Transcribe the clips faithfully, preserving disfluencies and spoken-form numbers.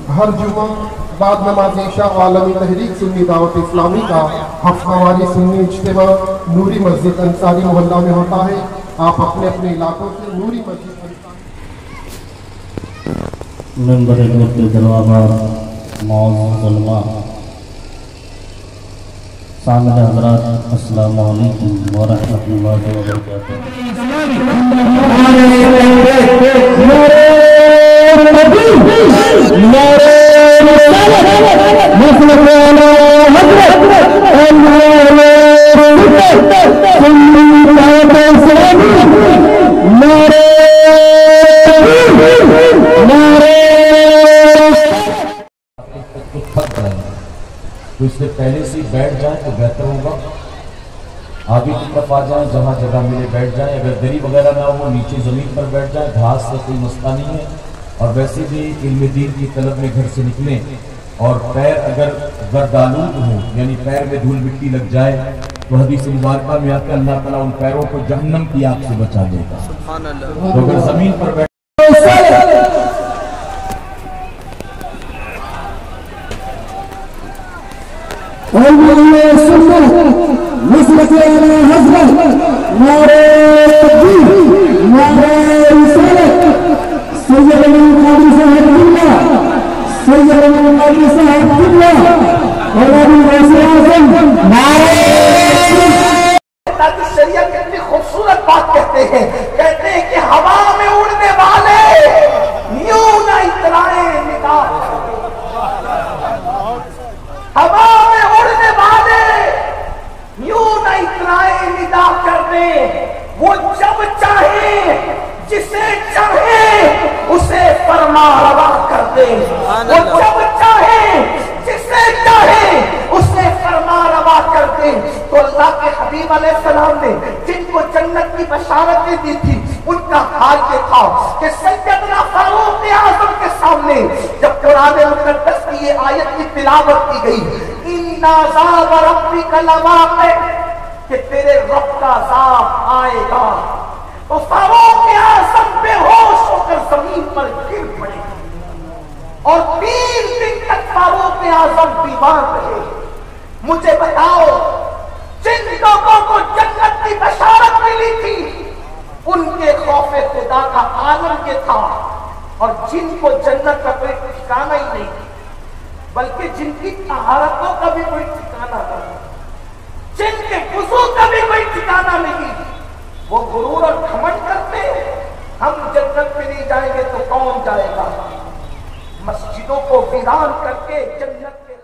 हर जुमा बाद नमाज इशा आलमी तहरीक सुन्नी दावत इस्लामी का हफ्तावारी सुन्नी इज्तिमा नूरी मस्जिद अंसारी मोहल्ला में होता है। आप अपने अपने इलाकों से नूरी मस्जिद मेंबर दरवाजा मौजूद सामने हज़रात अस्सलाम वालेकुम व रहमतुल्लाहि व तो इससे पहले से बैठ जाए तो बेहतर होगा। आगे की तरफ आ जाए, जहाँ जगह मिले बैठ जाए। अगर दरी वगैरह ना हो नीचे ज़मीन पर बैठ जाए, घास से कोई मसला नहीं है। और वैसे भी इल्म दीन की तलब में घर से निकलें और पैर अगर गर्दालूद हो यानी पैर में धूल मिट्टी लग जाए तो हदीस मुबारका में आकर अल्लाह ताला उन पैरों को जहन्नम की आग से बचा देगा। तो अगर जमीन पर बैठ कितनी खूबसूरत बात कहते हैं, कहते हैं कि हवा में उड़ने वाले यूं ना इतराए निदा, हवा में उड़ने वाले यूं ना इतराए निदा कर दे। वो जब चाहे जिसे चाहे उसे फरमा रवा कर दे। वो जब चाहे जिसे चाहे उसे फरमा रवा कर दे। तो अल्लाह के हबीब अलैहिस्सलाम ने जिनको जन्नत की बशारतें दी थी उनका हाल ये था कि सैयदना फारूक आज़म के सामने जब कुरान मुक़द्दस की ये आयत की तिलावत की गई, इन्ना अज़ाब रब्बिका लवाक़ि, कि तेरे रब का अज़ाब आएगा, तो फारूक आज़म बेहोश होकर जमीन पर गिर पड़े और तीन दिन तक फारूक आज़म बीमार रहे। मुझे बताओ, जिन लोगों को जन्नत की बशारत मिली थी उनके खौफे खुदा का आलम ये था, और जिनको जन्नत का कोई ठिकाना ही नहीं, बल्कि जिनकी तहारतों का भी कोई ठिकाना नहीं, जिनके वुज़ू का भी कोई ठिकाना नहीं, वो गुरूर और घमंड करते हम जन्नत में नहीं जाएंगे तो कौन जाएगा। मस्जिदों को वीरान करके जन्नत के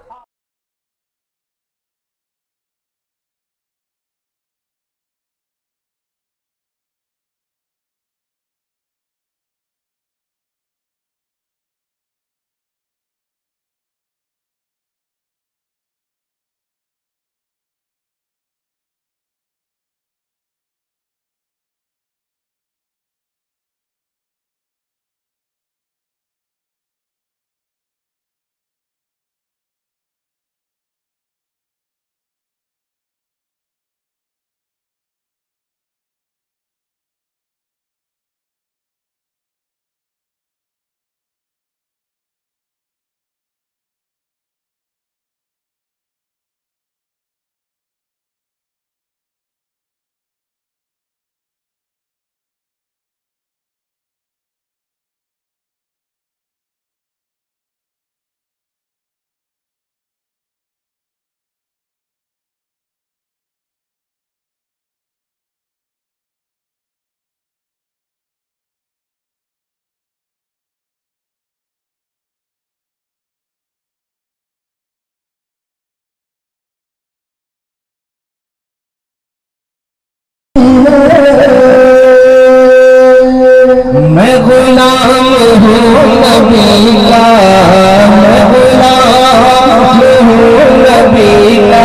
मैं गुलाम हूँ नबी का, मैं गुलाम हूँ नबी का,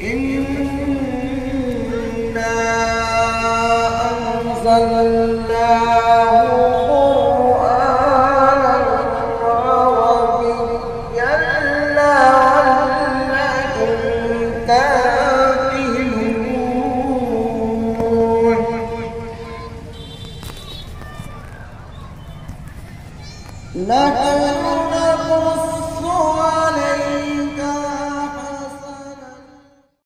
इन्ना अंज़लनाहु क़ुरआनन अरबिय्यन लअल्लकुम ताक़िलून। नहनु नक़ुस्सु